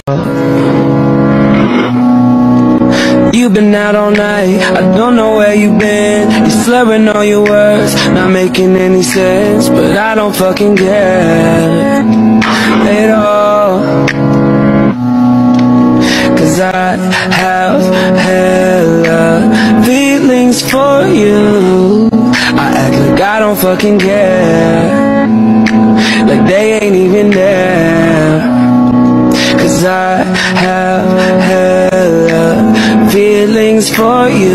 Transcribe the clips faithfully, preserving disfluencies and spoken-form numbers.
You've been out all night, I don't know where you've been. You're slurring all your words, not making any sense. But I don't fucking care at all, cause I have hella feelings for you. I act like I don't fucking care, like they ain't even there. Cause I have hella feelings for you.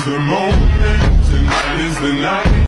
is the moment, tonight is the night.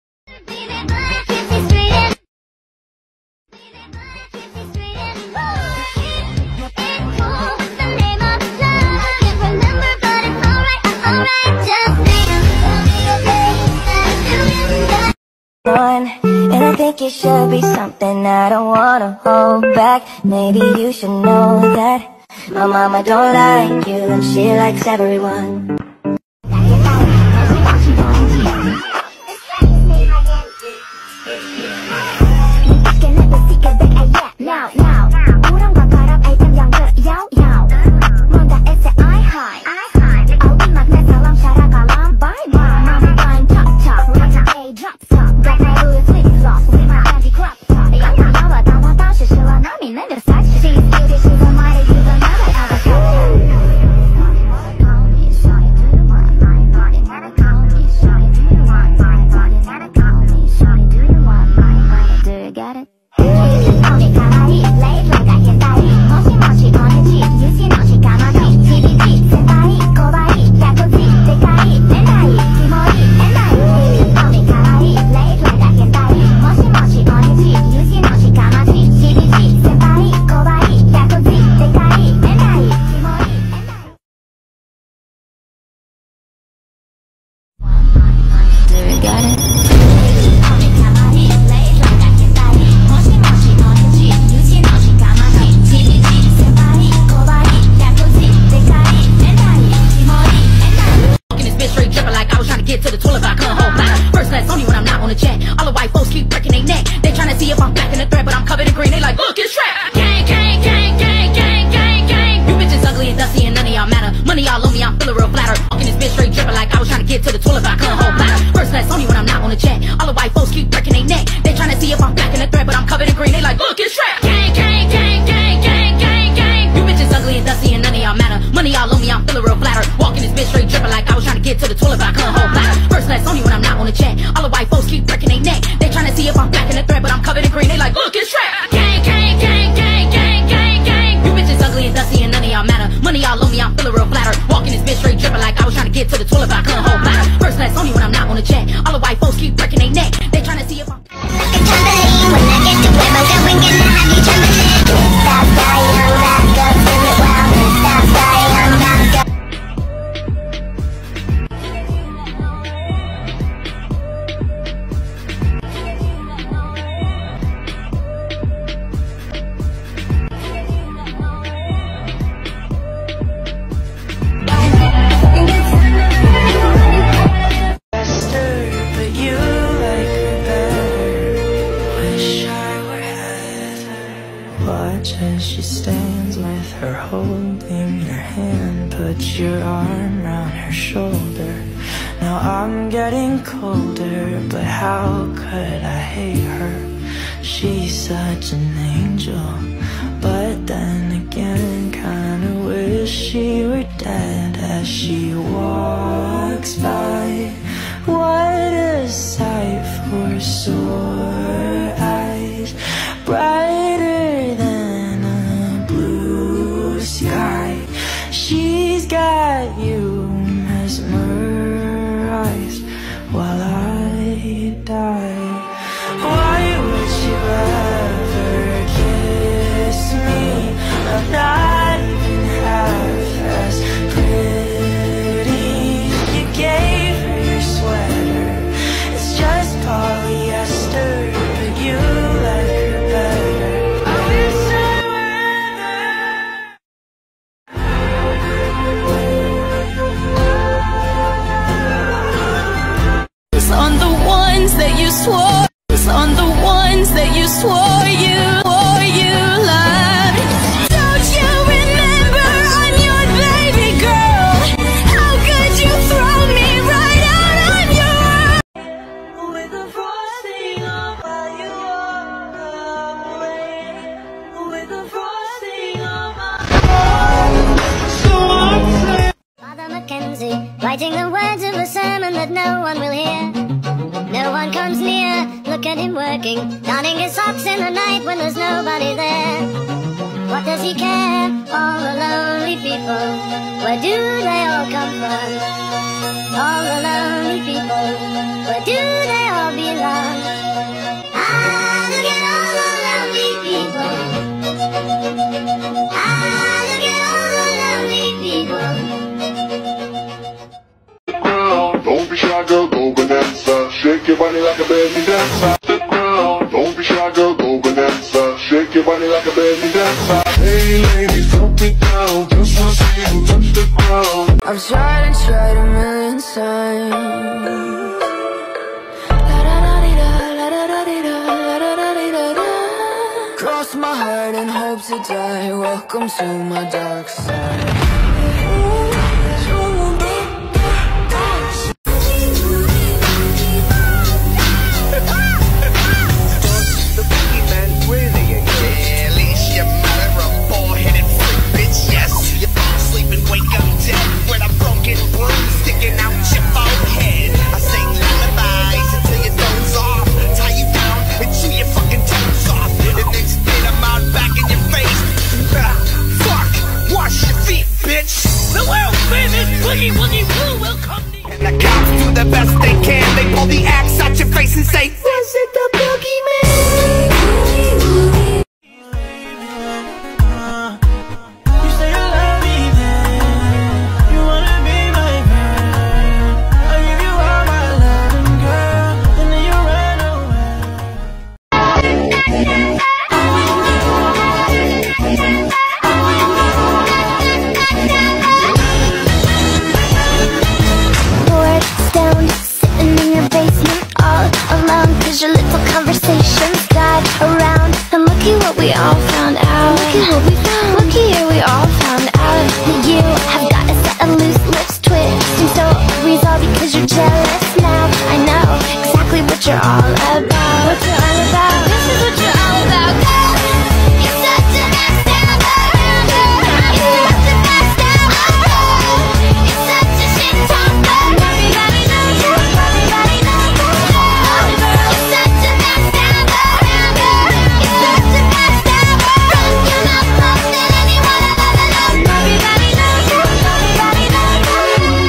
And I think it should be something I don't wanna hold back. Maybe you should know that my mama don't like you and she likes everyone. Now, now, 우렁과 바람 알짱장 그 야우 뭔가 it's I high 어디 막 내 사랑 살아갈람 bye bye 맘이 fine top top right A drop top got my blue flip flop with my anti crop top 영화 나와 나와 다시 실화 남이 내려 사치 she's beauty she's a mighty she's another avatar call me shawty do you want my body never call me shawty do you want my body never call me shawty do you want my body do you get it Watch as she stands with her holding your hand. Put your arm around her shoulder. Now I'm getting colder, but how could I hate her? She's such an angel, but then again kinda wish she were dead. As she walks by, what a sight for sore eyes, brighter than a blue sky. She's got you mesmerized while I die. Why would you ever kiss me? I'm not even half as pretty. You gave her your sweater, it's just polyester, but you like her better. I wish I were there. On the ones that you swore, on the ones that you swore you, swore you loved. Don't you remember I'm your baby girl? How could you throw me right out of your world? With the frosting on while you walk away. With the frosting on my so I'm Father Mackenzie, writing the words of a sermon that no one will hear. No one comes near, look at him working, donning his socks in the night when there's nobody there. What does he care? All the lonely people, where do they all come from? All the lonely people, where do they all belong? Ah, look at all the lonely people. Ah, look at all the lonely people. Don't be shy, girl, go bonanza. Shake your body like a belly dancer. The ground. Don't be shy, girl, go bonanza. Shake your body like a belly dancer. Hey ladies, drop it down. Just wanna see you touch the ground. I've tried and tried a million times. Cross my heart and hope to die. Welcome to my dark side. And the cops do the best they can. They pull the axe out your face and say, "Was it the boogeyman?" You say you love me, then you wanna be my girl. I give you all my loving, girl, and then you run away. Bored, stoned, sitting in your basement all alone, cause your little conversations died around. And looky what we all found out. Looky what we found. Looky here, we all found out that you have got a set of loose lips twisting so resolved because you're jealous now. I know exactly what you're all about. What you're all about. This is what you're all about. You're such a backstabber. You're such a backstabber. You're such a shit talker. Everybody knows you. Everybody knows you. You're such a backstabber. You're such a backstabber. Run your mouth more than anyone I've ever known. Everybody knows you. Everybody knows you.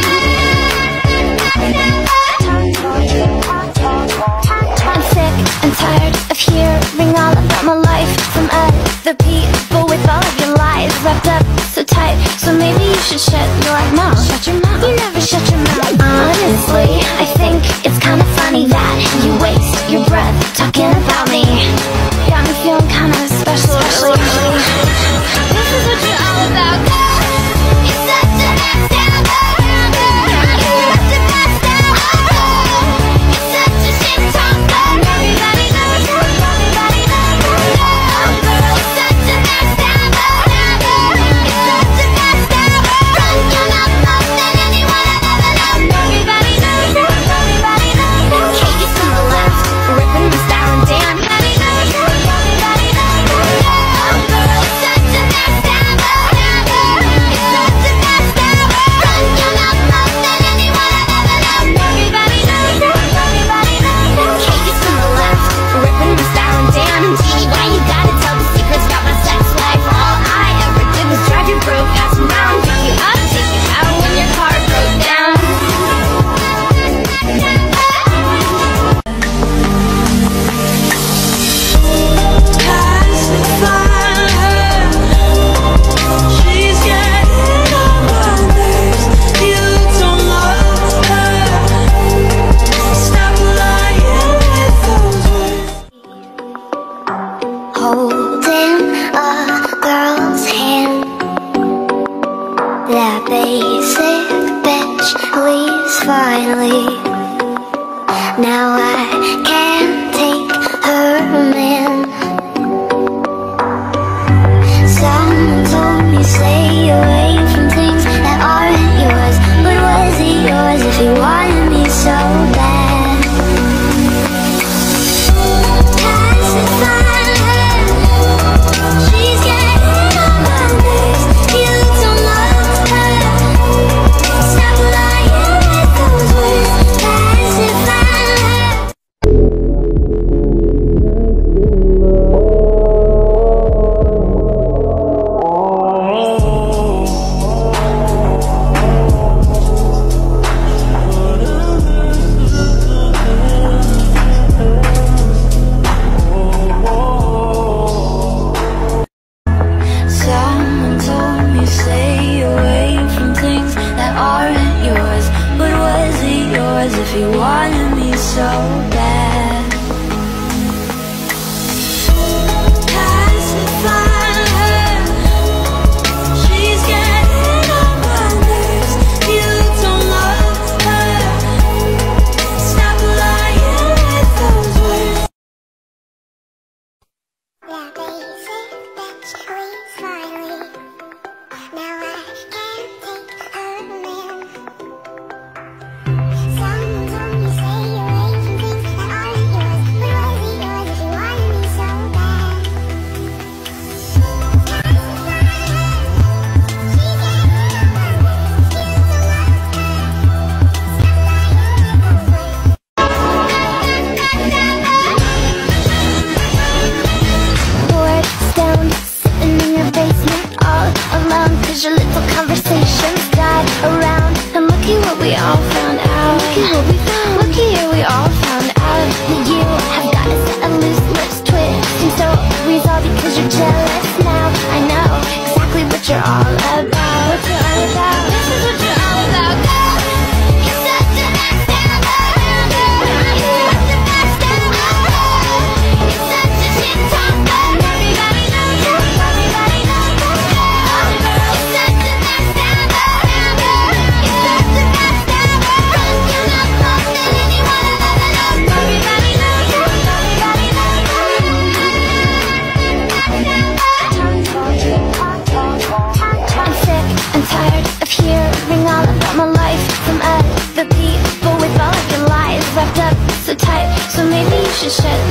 I'm sick and tired of hearing all about my life from other people with all of your lies wrapped up so tight. So maybe you should shut your mouth. Shut your mouth. You never shut your mouth. Honestly, I think it's kind of funny that you waste your breath talking about me. Got me feeling kind of special, especially. This is what you're all about. You're such a backstabber. You're such a backstabber. You're such a shit talker. Everybody knows you. Everybody knows you. You're such a backstabber. You're such a backstabber. Run your mouth more than anyone I've ever known. Everybody knows you. Everybody knows you. Katie from the left, ripping the style and Dan. Everybody knows you. Everybody knows you. You're such a backstabber. You're such a backstabber. Run your mouth more than anyone I've ever known. Everybody knows you. Everybody knows you. Katie from the left, ripping the style and Dan. Gee, why you gotta tell the secrets about my sex life? All I ever did was drive you broke ass around, pick you up, take you out when your car broke down. She's getting on my nerves. You don't love her. Stop lying with those words. Holding a girl's hand, that basic bitch leaves finally. Now I can't take her man. Someone told me stay away from things that aren't yours. But was it yours if you wanted me so bad? Pacify her. She's getting on my nerves. You don't love her. Stop lying with those words. Pacify her. as if you wanted me so bad. Pacify her, she's getting on my nerves. You don't love her, stop lying with those words. Yeah, they said that she leaves finally. Now I can't take a man. Some told me stay away from things that aren't yours. But was it yours if you wanted me so bad? Bored, stoned, sitting in your basement all alone, 'cause your little conversations died around. And looky what we all found out. Looky what we found. Looky here, we all found out that you have got a set of loose lips twisting stories all because you're jealous now. I know exactly what you're all about. What you're all about. This is what you're all about, girl. You're such a backstabber, girl. You're such a backstabber, girl. You're such a shit talker. Everybody knows it. Everybody knows it, girl. You're such a backstabber, girl. You're such a backstabber. You're not more than anyone I've ever known. Everybody knows it. Everybody knows it. I'm sick and tired of hearing all about my life from other people with all of your lies wrapped up so tight. So maybe you should shut